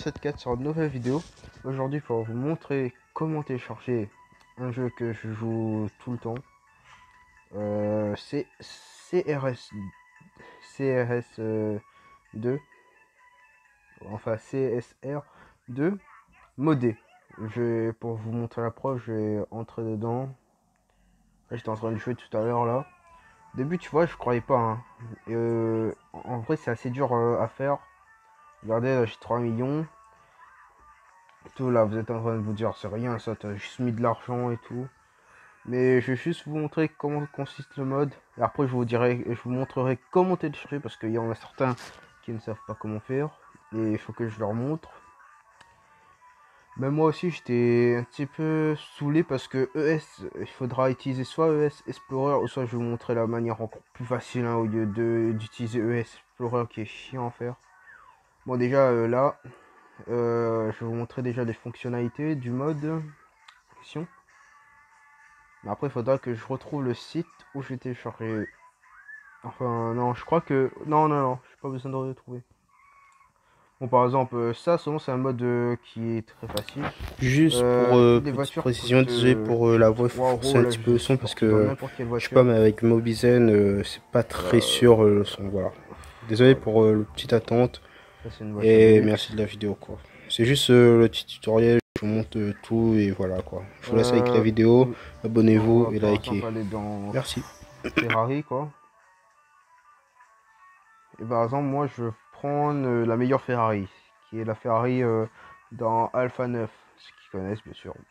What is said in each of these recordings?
4 sur une nouvelle vidéo. Aujourd'hui pour vous montrer comment télécharger un jeu que je joue tout le temps. C'est CRS2, enfin CSR2 modé. Pour vous montrer la preuve, je vais entrer dedans. Là, j'étais en train de jouer tout à l'heure là. Au début, tu vois, je croyais pas, hein. En vrai, c'est assez dur à faire. Regardez, là, j'ai 3 millions. Tout là, vous êtes en train de vous dire, c'est rien ça, t'as juste mis de l'argent et tout. Mais je vais juste vous montrer comment consiste le mode. Et après, je vous montrerai comment télécharger parce qu'il y en a certains qui ne savent pas comment faire. Et il faut que je leur montre. Même moi aussi, j'étais un petit peu saoulé parce que ES, il faudra utiliser soit ES Explorer ou soit je vais vous montrer la manière encore plus facile, hein, au lieu d'utiliser ES Explorer qui est chiant à faire. Bon, déjà là, je vais vous montrer déjà les fonctionnalités du mode. Mais après, il faudra que je retrouve le site où j'ai téléchargé. Enfin, non, je crois que... Non, non, non, j'ai pas besoin de le retrouver. Bon, par exemple, ça, selon c'est un mode qui est très facile. Juste pour Les petite voitures précision, coûtent désolé pour la voix, il faut 3 forcer euros. un Là, petit peu le je suis son parce parti dans que n'importe quelle je sais pas, voiture. mais avec Mobizen, c'est pas très sûr le son. Voilà. Désolé Voilà. pour le petite attente Ça, c'est une voiture de et luxe. merci de la vidéo quoi. C'est juste le petit tutoriel, je vous montre tout et voilà quoi. Je vous laisse avec la vidéo, Oui. On abonnez-vous va et par likez. exemple aller dans Merci. Ferrari, quoi. Et par exemple, moi, je vais prendre la meilleure Ferrari, qui est la Ferrari dans Alpha 9. Ceux qui connaissent, bien sûr.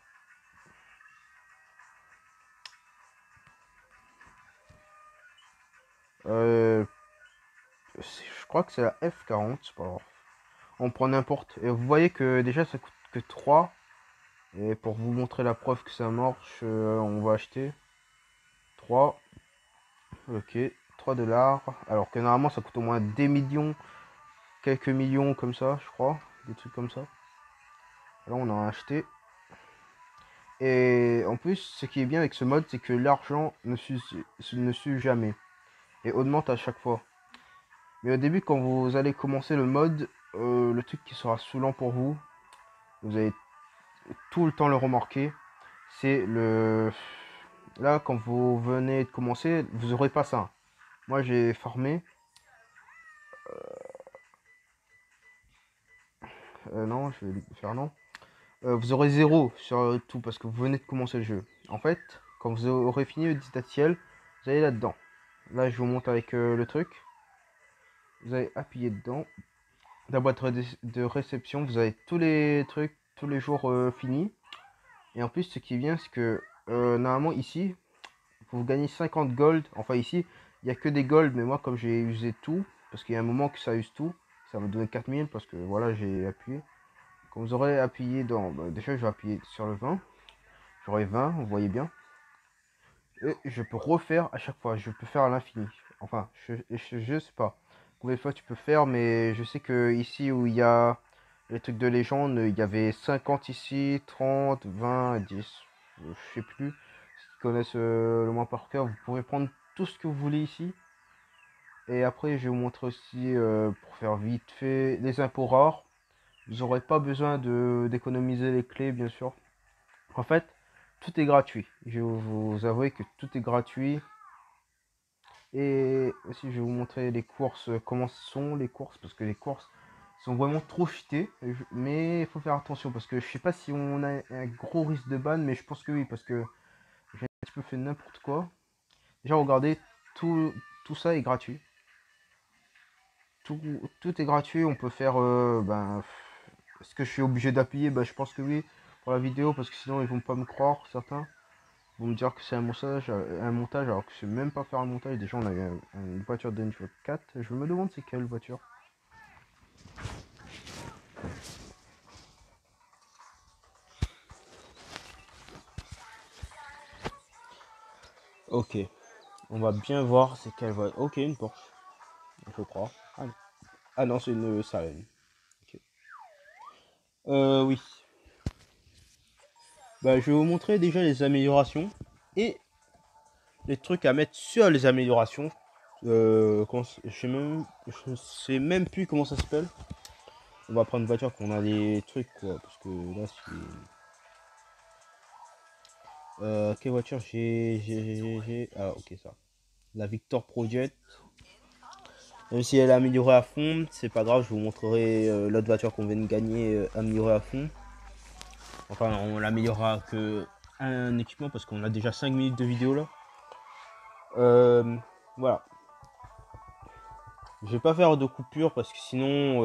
Je crois que c'est la F40, c'est pas grave. On prend n'importe. Et vous voyez que déjà ça coûte que 3. Et pour vous montrer la preuve que ça marche, on va acheter 3. Ok, 3 dollars. Alors que normalement ça coûte au moins des millions, quelques millions comme ça, je crois. Des trucs comme ça. Là on a acheté. Et en plus, ce qui est bien avec ce mode, c'est que l'argent ne s'use jamais. Et augmente à chaque fois. Mais au début, quand vous allez commencer le mode, le truc qui sera saoulant pour vous, vous allez tout le temps le remarquer, c'est le... Là, quand vous venez de commencer, vous aurez pas ça. Moi, j'ai farmé. Non, je vais faire non. Vous aurez 0 sur tout parce que vous venez de commencer le jeu. En fait, quand vous aurez fini le didacticiel, vous allez là-dedans. Là, je vous montre avec le truc. Vous allez appuyer dedans. La boîte de réception, vous avez tous les trucs, tous les jours finis. Et en plus, ce qui est bien, c'est que normalement ici, vous gagnez 50 gold. Enfin ici, il n'y a que des gold, mais moi comme j'ai usé tout, parce qu'il y a un moment que ça use tout, ça va donner 4000 parce que voilà, j'ai appuyé. Quand vous aurez appuyé dans... Bah, déjà, je vais appuyer sur le 20. J'aurai 20, vous voyez bien. Et je peux refaire à chaque fois, je peux faire à l'infini. Enfin, je sais pas combien de fois tu peux faire, mais je sais que ici où il y a les trucs de légende, il y avait 50 ici, 30, 20, 10, je sais plus. Ceux qui connaissent le moins par cœur, vous pouvez prendre tout ce que vous voulez ici. Et après, je vais vous montrer aussi, pour faire vite fait, les impôts rares. Vous n'aurez pas besoin d'économiser les clés, bien sûr. En fait, tout est gratuit. Je vais vous avouer que tout est gratuit. Et aussi, je vais vous montrer les courses, comment sont les courses, parce que les courses sont vraiment trop cheatées. Mais il faut faire attention, parce que je sais pas si on a un gros risque de ban, mais je pense que oui, parce que j'ai un petit peu fait n'importe quoi. Déjà, regardez, tout ça est gratuit. Tout est gratuit, on peut faire... est-ce que je suis obligé d'appuyer? Bah, je pense que oui, pour la vidéo, parce que sinon ils vont pas me croire, certains. Ils vont me dire que c'est un montage alors que je sais même pas faire un montage. Déjà, on a une voiture de niveau 4. Je me demande c'est quelle voiture. Ok, on va bien voir c'est quelle voiture. Ok, une Porsche, je crois. Allez. Ah non, c'est une Salem. Ok. Oui. Bah, je vais vous montrer déjà les améliorations et les trucs à mettre sur les améliorations. Je sais même plus comment ça s'appelle. On va prendre une voiture qu'on a des trucs quoi. Parce que là c'est. Quelle voiture j'ai. Ah ok ça. La Victor Project. Même si elle est améliorée à fond, c'est pas grave, je vous montrerai l'autre voiture qu'on vient de gagner améliorée à fond. Enfin, on l'améliorera que un équipement parce qu'on a déjà 5 minutes de vidéo là. Voilà. Je vais pas faire de coupure parce que sinon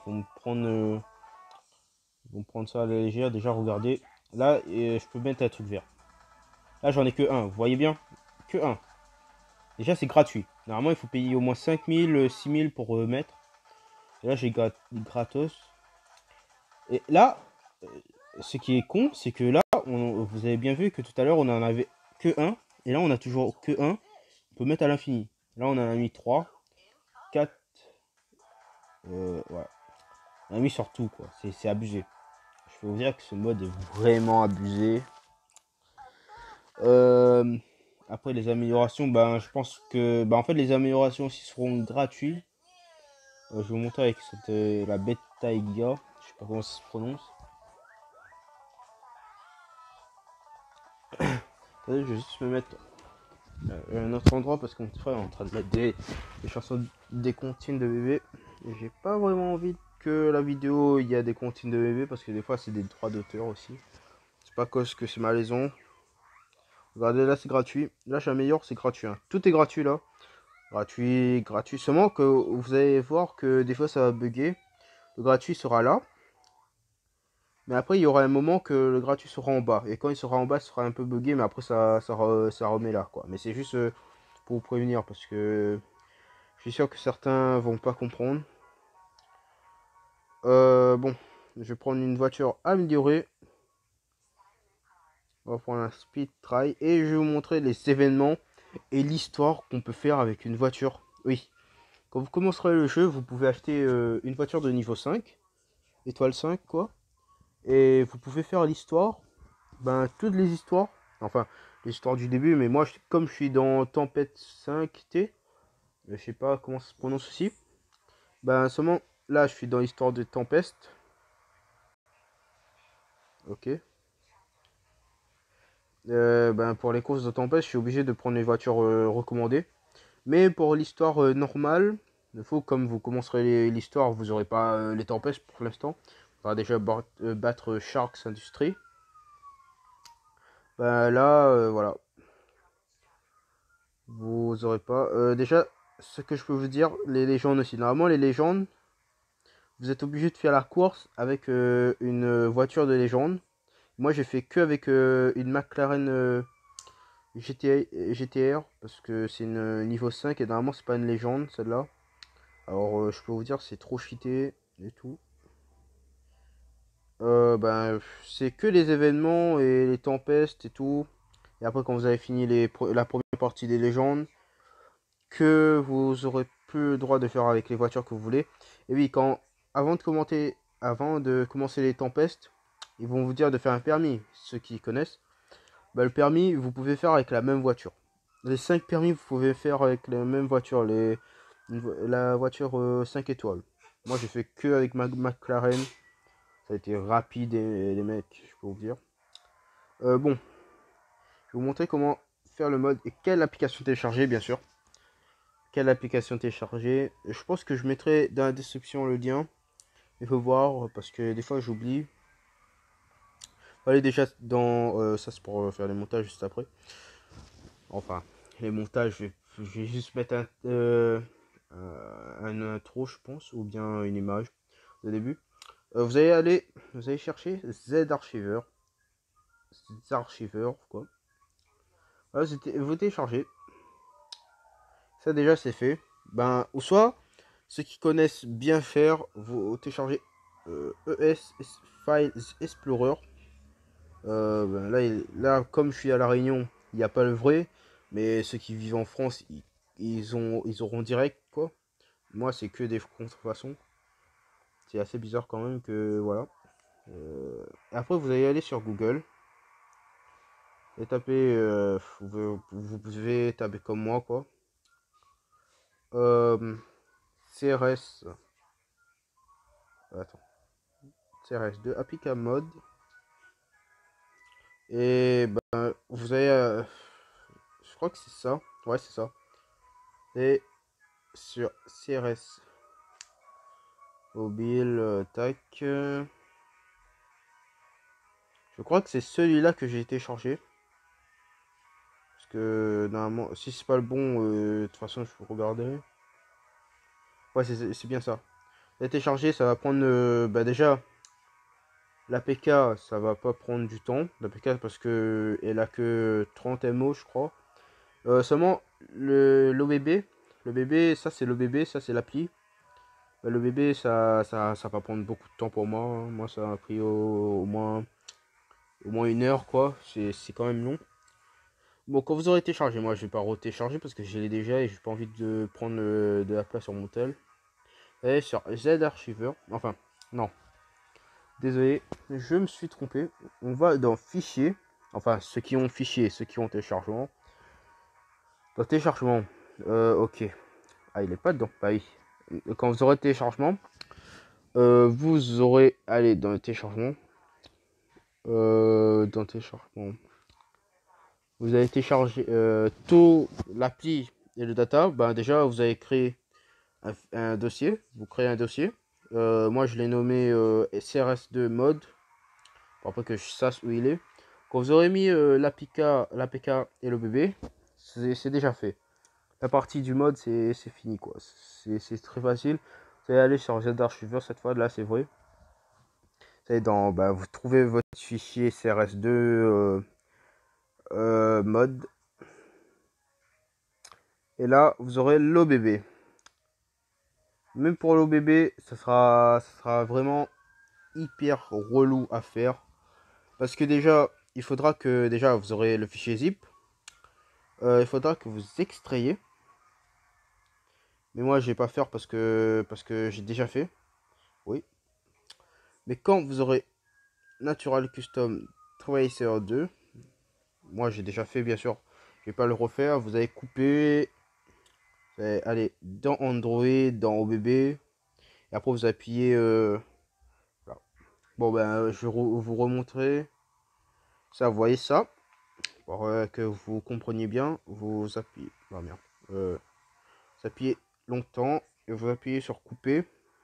ils vont prendre ça à la légère. Déjà, regardez. Là, je peux mettre un truc vert. Là, j'en ai que un. Vous voyez bien? Que un. Déjà, c'est gratuit. Normalement, il faut payer au moins 5000, 6000 pour mettre. Et là, j'ai gratos. Et là, ce qui est con, c'est que là, vous avez bien vu que tout à l'heure, on en avait que un. Et là, on a toujours que un. On peut mettre à l'infini. Là, on en a mis 3, 4. Ouais. On a mis sur tout, quoi. C'est abusé. Je peux vous dire que ce mode est vraiment abusé. Après, les améliorations, ben, je pense que... Ben, en fait, les améliorations aussi seront gratuites. Je vais vous montrer avec la Beta Iga. Je sais pas comment ça se prononce. Attendez, je vais juste me mettre à un autre endroit parce que mon frère est en train de mettre des chansons, des comptines de bébé. Et j'ai pas vraiment envie que la vidéo il y a des comptines de bébé parce que des fois c'est des droits d'auteur aussi. C'est pas cause que c'est malaisant. Regardez là c'est gratuit. Là j'améliore, c'est gratuit. Hein. Tout est gratuit là. Gratuit, gratuit. Seulement que vous allez voir que des fois ça va bugger. Le gratuit sera là. Mais après il y aura un moment que le gratuit sera en bas. Et quand il sera en bas, ça sera un peu bugué. Mais après ça remet là quoi. Mais c'est juste pour vous prévenir parce que je suis sûr que certains vont pas comprendre. Bon, je vais prendre une voiture améliorée. On va prendre un speed try et je vais vous montrer les événements et l'histoire qu'on peut faire avec une voiture. Oui, quand vous commencerez le jeu, vous pouvez acheter une voiture de niveau 5, étoile 5 quoi. Et vous pouvez faire l'histoire, ben toutes les histoires, enfin l'histoire du début, mais moi comme je suis dans Tempête 5T, je sais pas comment ça se prononce aussi, ben seulement là je suis dans l'histoire de Tempest. Ok. Ben, pour les courses de tempête, je suis obligé de prendre les voitures recommandées. Mais pour l'histoire normale, il faut, comme vous commencerez l'histoire, vous n'aurez pas les tempêtes pour l'instant. On va déjà battre Sharks Industries. Ben là, voilà. Vous aurez pas. Déjà, ce que je peux vous dire, les légendes aussi. Normalement, les légendes, vous êtes obligé de faire la course avec une voiture de légende. Moi, j'ai fait que avec une McLaren GTR parce que c'est une niveau 5 et normalement c'est pas une légende celle-là. Alors je peux vous dire c'est trop cheaté et tout. Ben c'est que les événements et les tempêtes et tout. Et après quand vous avez fini la première partie des légendes, que vous aurez plus le droit de faire avec les voitures que vous voulez. Et oui, avant de commencer les tempêtes, ils vont vous dire de faire un permis, ceux qui connaissent. Bah, le permis, vous pouvez faire avec la même voiture. Les 5 permis, vous pouvez faire avec la même voiture. La voiture 5 étoiles. Moi, j'ai fait que avec ma McLaren. Ça a été rapide, les mecs, je peux vous dire. Bon, je vais vous montrer comment faire le mode et quelle application télécharger, bien sûr. Quelle application télécharger. Je pense que je mettrai dans la description le lien. Il faut voir, parce que des fois, j'oublie. Allez, déjà, ça, c'est pour faire les montages juste après. Enfin, les montages, je vais juste mettre un intro, je pense, ou bien une image de début. Vous allez chercher Z-Archiver. Z-Archiver, quoi. Voilà, vous téléchargez. Ça, déjà, c'est fait. Ben, ou soit, ceux qui connaissent bien faire, vous téléchargez ES Files Explorer. Ben là, comme je suis à La Réunion, il n'y a pas le vrai. Mais ceux qui vivent en France, ils auront direct, quoi. Moi, c'est que des contrefaçons. C'est assez bizarre quand même que, voilà. Après, vous allez aller sur Google et taper, vous pouvez taper comme moi, quoi. CRS Attends. CRS2, applica mode. Et ben, vous avez. Je crois que c'est ça. Ouais, c'est ça. Et sur CRS mobile, tac. Je crois que c'est celui-là que j'ai téléchargé. Parce que normalement, si c'est pas le bon, de toute façon, je peux regarder. Ouais, c'est bien ça. La télécharger, ça va prendre. Bah déjà, l'APK, ça va pas prendre du temps. L'APK, parce que elle a que 30 MO, je crois. Seulement, l'OBB. Le bébé, ça c'est l'OBB, ça c'est l'appli. Bah, le bébé, ça va prendre beaucoup de temps pour moi, hein. Moi, ça m'a pris au moins 1 heure, quoi. C'est quand même long. Bon, quand vous aurez téléchargé, moi, je vais pas re-télécharger parce que je l'ai déjà et j'ai pas envie de prendre de la place sur mon tel. Et sur Z Archiver, enfin, non, désolé, je me suis trompé. On va dans Fichier, enfin, ceux qui ont fichier, ceux qui ont téléchargement. Dans Téléchargement, ok. Ah, il est pas dedans, bah oui. Quand vous aurez téléchargement, vous aurez, allez, dans le téléchargement. Dans téléchargement. Vous avez téléchargé tout l'appli et le data. Ben déjà, vous avez créé un dossier. Vous créez un dossier. Moi, je l'ai nommé CRS2 mode. Pour après que je sache où il est. Quand vous aurez mis l'APK et le bébé, c'est déjà fait. La partie du mode, c'est fini, quoi. C'est très facile. Vous allez aller sur ZArchiver cette fois. Là, c'est vrai. Vous trouvez votre fichier CRS2 mode. Et là, vous aurez l'OBB. Même pour l'OBB, ça sera vraiment hyper relou à faire. Parce que déjà, il faudra que déjà vous aurez le fichier zip. Il faudra que vous extrayiez. Mais moi, je vais pas faire parce que j'ai déjà fait. Oui. Mais quand vous aurez Natural Custom Tracer 2, moi j'ai déjà fait bien sûr. Je vais pas le refaire. Vous allez couper. Vous allez aller dans Android, dans OBB. Et après vous appuyez. Voilà. Bon ben je vais vous remontrer. Ça, vous voyez ça. Pour que vous compreniez bien, vous appuyez. Oh merde. Vous appuyez longtemps et vous appuyez sur couper.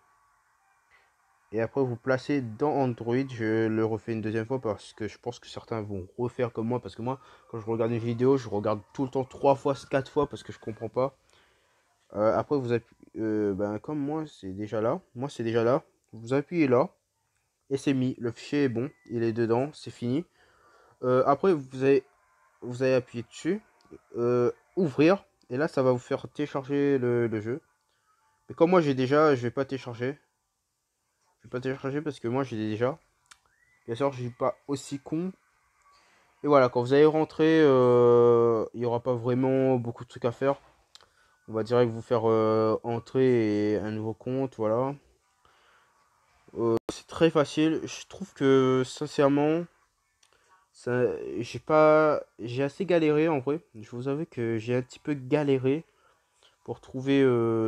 Et après vous placez dans Android. Je le refais une deuxième fois parce que je pense que certains vont refaire comme moi. Parce que moi, quand je regarde une vidéo, je regarde tout le temps 3 fois, 4 fois parce que je comprends pas. Après vous appuyez. Ben, comme moi, c'est déjà là. Moi, c'est déjà là. Vous appuyez là. Et c'est mis. Le fichier est bon. Il est dedans. C'est fini. Après, vous allez appuyer dessus. Ouvrir. Et là, ça va vous faire télécharger le jeu. Mais comme moi, j'ai déjà, je vais pas télécharger. Je vais pas télécharger parce que moi, j'ai déjà. Bien sûr, je suis pas aussi con. Et voilà, quand vous allez rentrer, il n'y aura pas vraiment beaucoup de trucs à faire. On va direct vous faire entrer et un nouveau compte, voilà. C'est très facile. Je trouve que, sincèrement, j'ai assez galéré en vrai. Je vous avoue que j'ai un petit peu galéré pour trouver,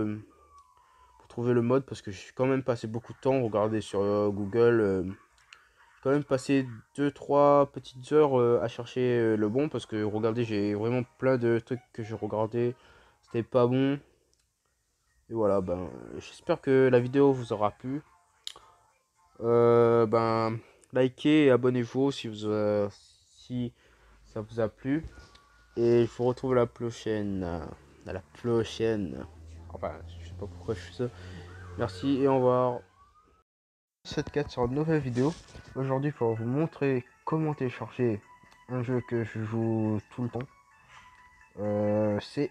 le mode parce que j'ai quand même passé beaucoup de temps. Regardez sur Google. J'ai quand même passé 2-3 petites heures à chercher le bon parce que regardez, j'ai vraiment plein de trucs que j'ai regardé. C'était pas bon. Et voilà, ben j'espère que la vidéo vous aura plu. Ben likez et abonnez-vous si ça vous a plu. Et je vous retrouve la prochaine. À la prochaine. Enfin, je sais pas pourquoi je fais ça. Merci et au revoir. 7.4 sur une nouvelle vidéo. Aujourd'hui, pour vous montrer comment télécharger un jeu que je joue tout le temps. C'est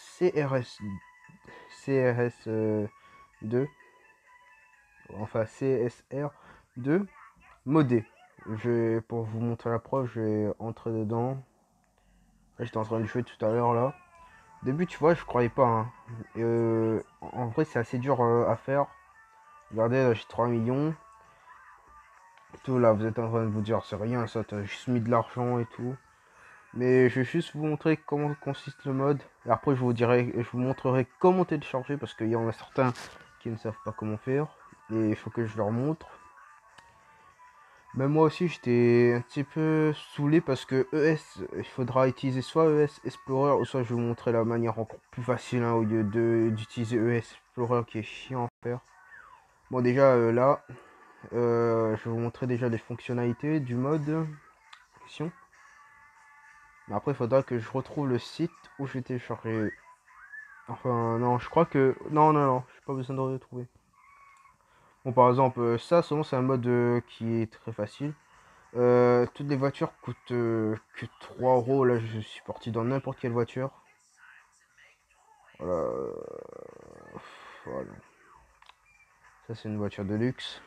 CRS2. Enfin, CSR2 modé. Pour vous montrer la preuve, je vais entrer dedans. J'étais en train de jouer tout à l'heure là. Au début, tu vois, je croyais pas, hein. En vrai, c'est assez dur à faire. Regardez, là, j'ai 3 millions. Tout là, vous êtes en train de vous dire, c'est rien, ça, t'as juste mis de l'argent et tout. Mais je vais juste vous montrer comment consiste le mode. Et après, je vous montrerai comment télécharger parce qu'il y en a certains qui ne savent pas comment faire. Et il faut que je leur montre. Même moi aussi, j'étais un petit peu saoulé parce que ES, il faudra utiliser soit ES Explorer ou soit je vais vous montrer la manière encore plus facile au lieu d'utiliser ES Explorer qui est chiant à faire. Bon, déjà là, je vais vous montrer déjà les fonctionnalités du mode question. Mais après, il faudra que je retrouve le site où j'ai téléchargé. Enfin, non, je crois que. Non, non, non, j'ai pas besoin de retrouver. Bon, par exemple, ça, selon c'est un mode qui est très facile. Toutes les voitures coûtent que 3 euros. Là, je suis parti dans n'importe quelle voiture. Voilà. Voilà. Ça, c'est une voiture de luxe.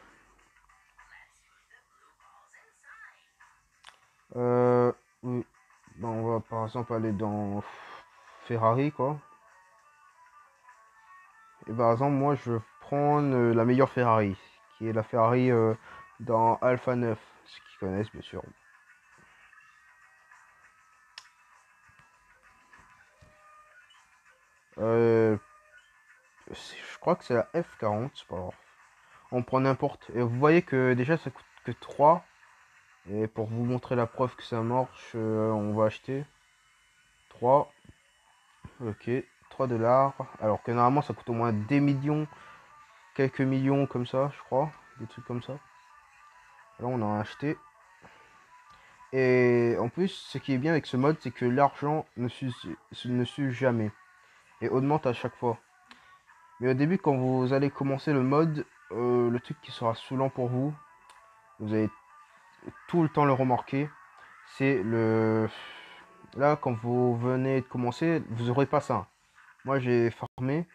Oui. Ben, on va par exemple aller dans Ferrari, quoi. Et par exemple, moi, je vais prendre la meilleure Ferrari, qui est la Ferrari dans Alpha 9, ceux qui connaissent, bien sûr. Euh, je crois que c'est la F40, c'est pas grave. On prend n'importe. Et vous voyez que déjà, ça coûte que 3. Et pour vous montrer la preuve que ça marche, on va acheter 3. Ok, 3 dollars. Alors que normalement, ça coûte au moins des millions, quelques millions comme ça, je crois. Des trucs comme ça. Là, on en a acheté. Et en plus, ce qui est bien avec ce mode, c'est que l'argent ne s'use jamais et augmente à chaque fois. Mais au début, quand vous allez commencer le mode, le truc qui sera saoulant pour vous, vous allez tout le temps le remarquer, c'est le... Là, quand vous venez de commencer, vous aurez pas ça. Moi, j'ai farmé.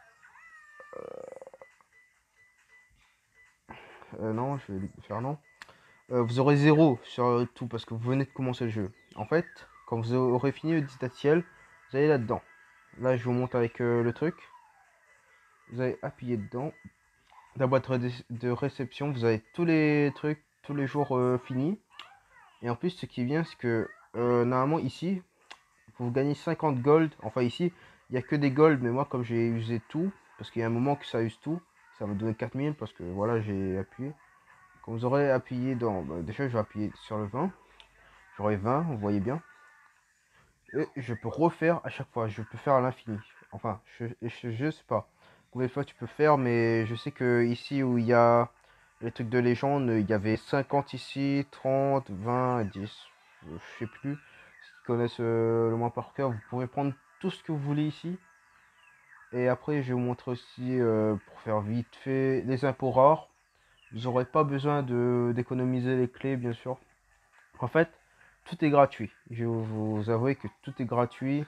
Non, je vais faire non. Vous aurez zéro sur tout parce que vous venez de commencer le jeu. En fait, quand vous aurez fini le didacticiel, vous allez là-dedans. Là, je vous montre avec le truc. Vous allez appuyer dedans. La boîte de réception, vous avez tous les trucs, tous les jours finis. Et en plus, ce qui est bien, c'est que normalement ici, vous gagnez 50 gold. Enfin ici, il n'y a que des gold, mais moi comme j'ai usé tout, parce qu'il y a un moment que ça use tout, ça va donner 4000 parce que voilà, j'ai appuyé. Quand vous aurez appuyé dans... Bah, déjà, je vais appuyer sur le 20. J'aurai 20, vous voyez bien. Et je peux refaire à chaque fois. Je peux faire à l'infini. Enfin, je sais pas combien de fois tu peux faire, mais je sais que ici où il y a les trucs de légende, il y avait 50 ici, 30, 20, 10. Je sais plus. Ceux qui connaissent le moins par cœur, vous pouvez prendre tout ce que vous voulez ici. Et après, je vais vous montrer aussi, pour faire vite fait, les impôts rares. Vous n'aurez pas besoin de d'économiser les clés, bien sûr. En fait, tout est gratuit. Je vais vous avouer que tout est gratuit.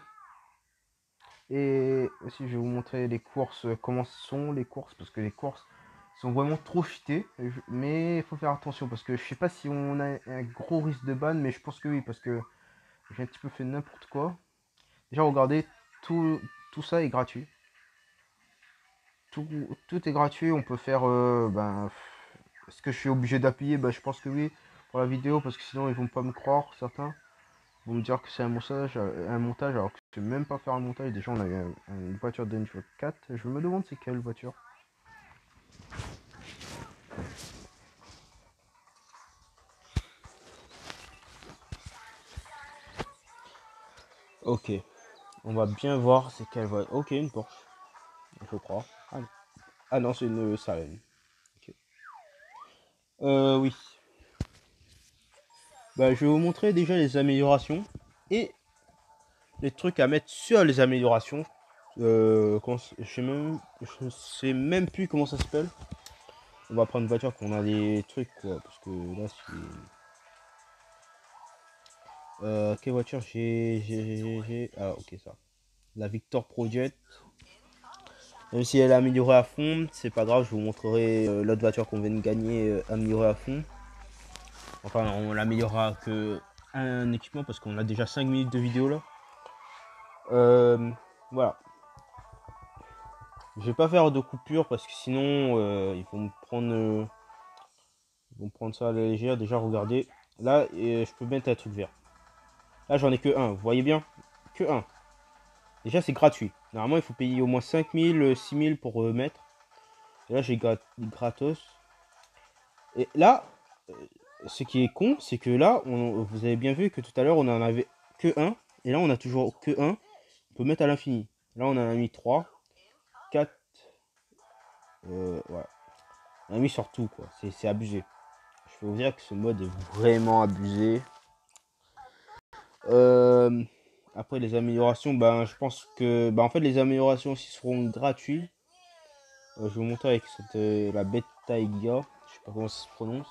Et aussi, je vais vous montrer les courses, comment sont les courses, parce que les courses sont vraiment trop cheatées. Mais il faut faire attention, parce que je sais pas si on a un gros risque de ban, mais je pense que oui, parce que j'ai un petit peu fait n'importe quoi. Déjà, regardez, tout ça est gratuit. Tout, tout est gratuit, on peut faire... est-ce que je suis obligé d'appuyer? Bah, je pense que oui, pour la vidéo, parce que sinon ils vont pas me croire, certains. Ils vont me dire que c'est un montage alors que je sais même pas faire un montage. Déjà, on a eu une voiture de niveau 4. Je me demande c'est quelle voiture. Ok, on va bien voir c'est quelle voiture. Ok, une Porsche, je crois. Ah non, c'est une Salem. Ok. Oui. Bah, je vais vous montrer déjà les améliorations et les trucs à mettre sur les améliorations. Je sais même plus comment ça s'appelle. On va prendre une voiture qu'on a des trucs quoi, parce que là c'est... quelle voiture j'ai... Ah ok ça. La Victor Project. Même si elle est améliorée à fond, c'est pas grave, je vous montrerai l'autre voiture qu'on vient de gagner améliorée à fond. Enfin on l'améliorera que un équipement parce qu'on a déjà 5 minutes de vidéo là. Voilà. Je vais pas faire de coupure parce que sinon ils vont me prendre ça à la légère. Déjà regardez. Là je peux mettre un truc vert. Là j'en ai que un, vous voyez bien? Que un. Déjà c'est gratuit. Normalement il faut payer au moins 5000, 6000 pour mettre. Et là, j'ai gratos. Et là, euh, ce qui est con, c'est que là, vous avez bien vu que tout à l'heure, on en avait que un. Et là, on a toujours que un. On peut mettre à l'infini. Là, on en a mis 3, 4. Ouais. On a mis sur tout, quoi. C'est abusé. Je peux vous dire que ce mode est vraiment abusé. Euh, Après, les améliorations, ben, je pense que... Ben, en fait, les améliorations aussi seront gratuites. Je vais vous montrer avec la bêta Iga. Je sais pas comment ça se prononce.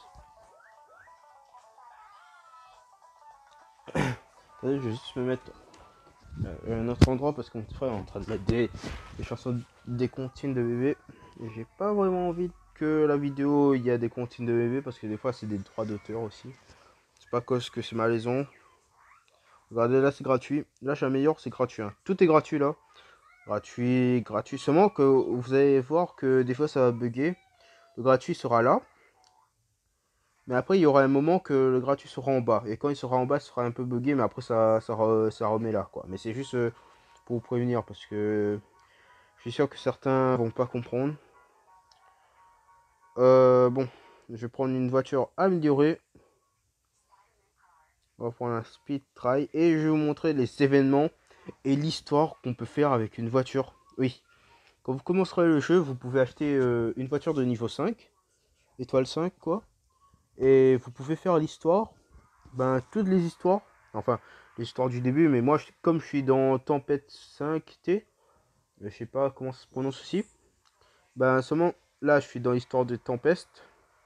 Attendez, je vais juste me mettre un autre endroit parce qu'on est en train de mettre des chansons, des comptines de bébé. Et j'ai pas vraiment envie que la vidéo il y a des comptines de bébé parce que des fois c'est des droits d'auteur aussi. C'est pas cause que c'est malaisant. Regardez là c'est gratuit. Là j'améliore, c'est gratuit. Hein. Tout est gratuit là. Gratuit, gratuit. Seulement que vous allez voir que des fois ça va bugger. Le gratuit sera là. Mais après il y aura un moment que le gratuit sera en bas. Et quand il sera en bas, ça sera un peu bugué. Mais après ça remet là quoi. Mais c'est juste pour vous prévenir parce que je suis sûr que certains vont pas comprendre. Bon, je vais prendre une voiture améliorée. On va prendre un speed try et je vais vous montrer les événements et l'histoire qu'on peut faire avec une voiture. Oui, quand vous commencerez le jeu, vous pouvez acheter une voiture de niveau 5, étoile 5 quoi. Et vous pouvez faire l'histoire, ben toutes les histoires, enfin l'histoire du début, mais moi comme je suis dans Tempête 5T, je sais pas comment ça se prononce aussi, ben seulement là je suis dans l'histoire de Tempest.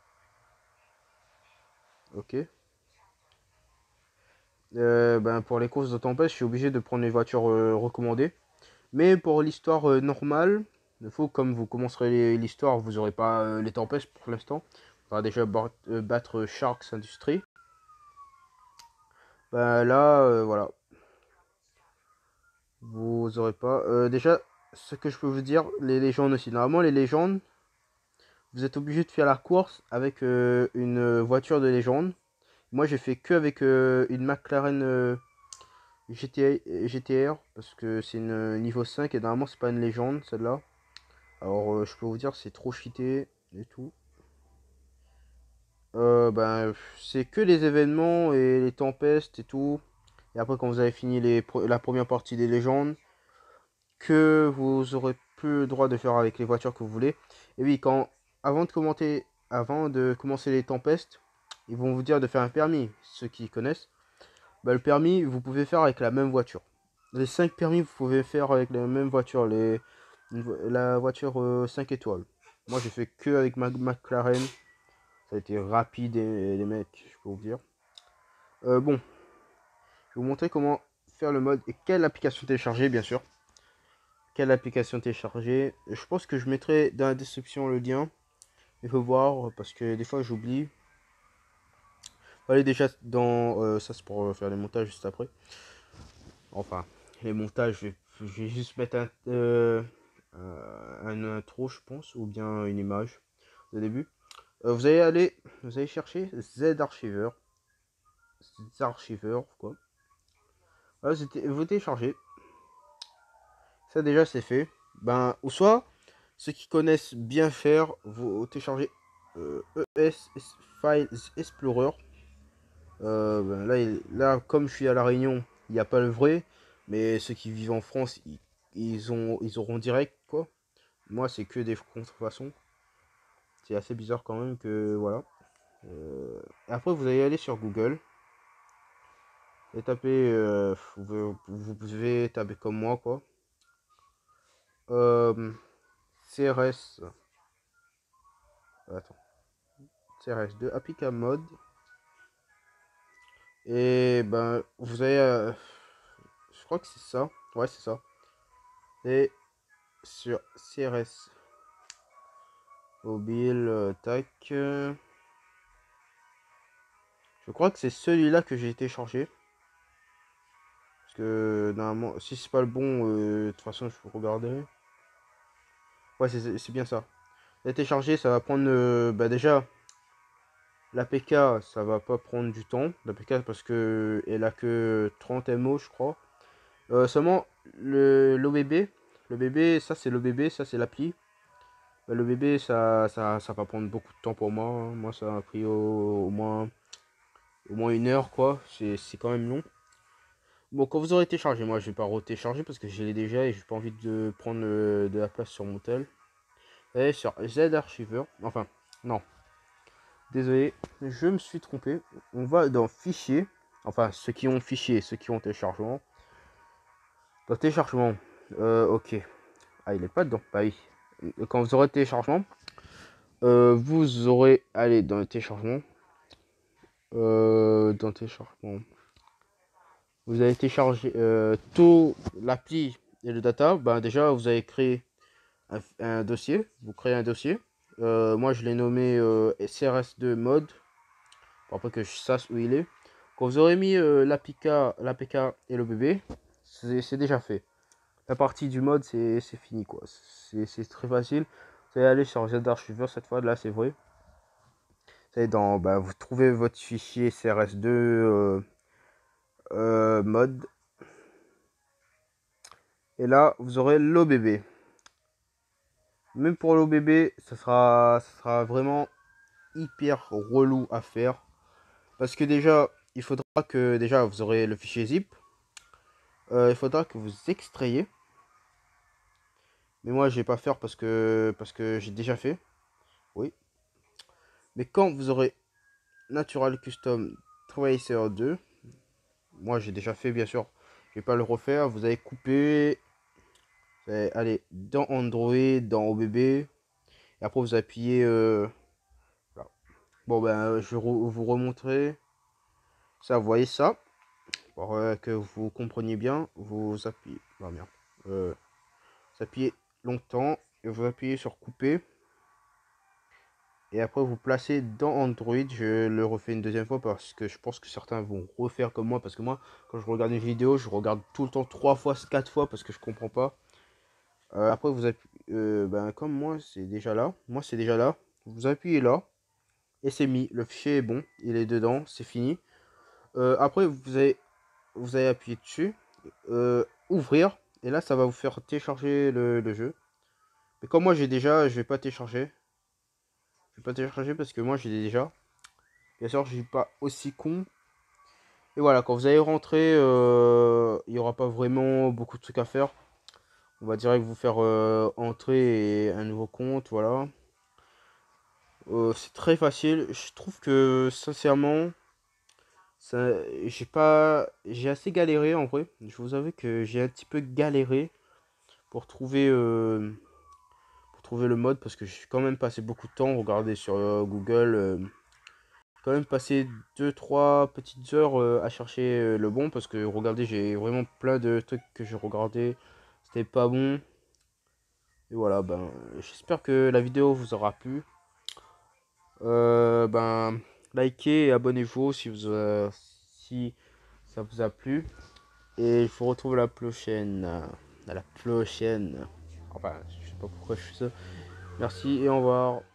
Ok. Ben, pour les courses de tempête, je suis obligé de prendre les voitures recommandées. Mais pour l'histoire normale, il faut, comme vous commencerez l'histoire, vous n'aurez pas les tempêtes pour l'instant. On va déjà battre Sharks Industries. Ben là, voilà. Vous aurez pas. Déjà, ce que je peux vous dire, les légendes aussi. Normalement, les légendes, vous êtes obligé de faire la course avec une voiture de légende. Moi, j'ai fait que avec une McLaren GTR parce que c'est une niveau 5 et normalement c'est pas une légende celle-là. Alors je peux vous dire c'est trop cheaté et tout. Ben c'est que les événements et les tempêtes et tout. Et après quand vous avez fini la première partie des légendes, que vous aurez plus le droit de faire avec les voitures que vous voulez. Et oui, avant de commencer les tempêtes, ils vont vous dire de faire un permis, ceux qui connaissent. Bah, le permis, vous pouvez faire avec la même voiture. Les 5 permis, vous pouvez faire avec la même voiture. La voiture 5 étoiles. Moi, j'ai fait que avec ma McLaren. Ça a été rapide, et les mecs, je peux vous dire. Bon, je vais vous montrer comment faire le mode et quelle application télécharger, bien sûr. Quelle application télécharger. Je pense que je mettrai dans la description le lien. Il faut voir parce que des fois j'oublie. Allez, déjà dans. Ça, c'est pour faire les montages juste après. Enfin, les montages, je vais juste mettre un intro, je pense, ou bien une image de début. Vous allez chercher Z-Archiver. Z-Archiver, quoi. Voilà, vous téléchargez. Ça, déjà, c'est fait. Ben, ou soit, ceux qui connaissent bien faire, vous téléchargez ES Files Explorer. Ben là, comme je suis à La Réunion, il n'y a pas le vrai. Mais ceux qui vivent en France, ils auront direct, quoi. Moi, c'est que des contrefaçons. C'est assez bizarre quand même que, voilà. Après, vous allez aller sur Google et taper, vous pouvez taper comme moi, quoi. CRS, attends, CRS2, Applica Mode. Et ben, vous avez, je crois que c'est ça. Ouais, c'est ça. Et sur CRS mobile, tac. Je crois que c'est celui-là que j'ai téléchargé. Parce que normalement, si c'est pas le bon, de toute façon, je peux regarder. Ouais, c'est bien ça. La télécharger, ça va prendre. Bah déjà, l'APK, ça va pas prendre du temps. L'APK, parce que elle a que 30 MO, je crois. Seulement, l'OBB. Le bébé, ça c'est l'OBB, ça c'est l'appli. Bah, le bébé, ça va prendre beaucoup de temps pour moi, hein. Moi, ça a pris au moins 1 heure, quoi. C'est quand même long. Bon, quand vous aurez téléchargé, moi, je vais pas re-télécharger parce que je l'ai déjà et j'ai pas envie de prendre de la place sur mon tel. Et sur Z Archiver, enfin, non, désolé, je me suis trompé. On va dans Fichier, enfin, ceux qui ont fichier, ceux qui ont téléchargement. Dans téléchargement, ok. Ah, il est pas dedans. Bah oui. Quand vous aurez téléchargement, vous aurez, allez, dans le téléchargement. Dans téléchargement. Vous avez téléchargé tout l'appli et le data. Ben déjà, vous avez créé un dossier. Vous créez un dossier. Moi, je l'ai nommé CRS2 mode. Pour après que je sache où il est. Quand vous aurez mis l'APK et le bébé, c'est déjà fait. La partie du mode, c'est fini, quoi. C'est très facile. Vous allez aller sur ZArchiver cette fois, là, c'est vrai. Vous allez dans, bah, vous trouvez votre fichier CRS2 mode. Et là, vous aurez l'OBB. Même pour l'OBB, ça sera vraiment hyper relou à faire. Parce que déjà, il faudra que déjà vous aurez le fichier zip. Il faudra que vous extrayez. Mais moi, je vais pas faire parce que j'ai déjà fait. Oui. Mais quand vous aurez Natural Custom Tracer 2, moi j'ai déjà fait bien sûr. Je vais pas le refaire. Vous allez couper. Vous allez aller dans Android, dans OBB. Et après vous appuyez. Voilà. Bon ben, je vais vous remontrer. Ça, vous voyez ça. Pour que vous compreniez bien, vous appuyez. Oh merde. Vous appuyez longtemps et vous appuyez sur couper. Et après vous placez dans Android. Je le refais une deuxième fois parce que je pense que certains vont refaire comme moi. Parce que moi, quand je regarde une vidéo, je regarde tout le temps 3 fois, 4 fois parce que je comprends pas. Après vous appuyez. Ben, comme moi, c'est déjà là. Moi, c'est déjà là. Vous appuyez là. Et c'est mis. Le fichier est bon. Il est dedans. C'est fini. Après, vous allez appuyer dessus. Ouvrir. Et là, ça va vous faire télécharger le jeu. Mais comme moi, j'ai déjà, je vais pas télécharger. Je vais pas télécharger parce que moi, j'ai déjà. Bien sûr, je suis pas aussi con. Et voilà, quand vous allez rentrer, il n'y aura pas vraiment beaucoup de trucs à faire. On va direct vous faire entrer et un nouveau compte, voilà. C'est très facile. Je trouve que sincèrement, j'ai assez galéré en vrai. Je vous avoue que j'ai un petit peu galéré pour trouver le mode parce que j'ai quand même passé beaucoup de temps. Regardez sur Google. Quand même passé 2 3 petites heures à chercher le bon parce que regardez, j'ai vraiment plein de trucs que je regardais, c'était pas bon. Et voilà, ben j'espère que la vidéo vous aura plu. Ben likez et abonnez-vous si ça vous a plu. Et je vous retrouve la prochaine. À la prochaine. Enfin, je sais pas pourquoi je fais ça. Merci et au revoir.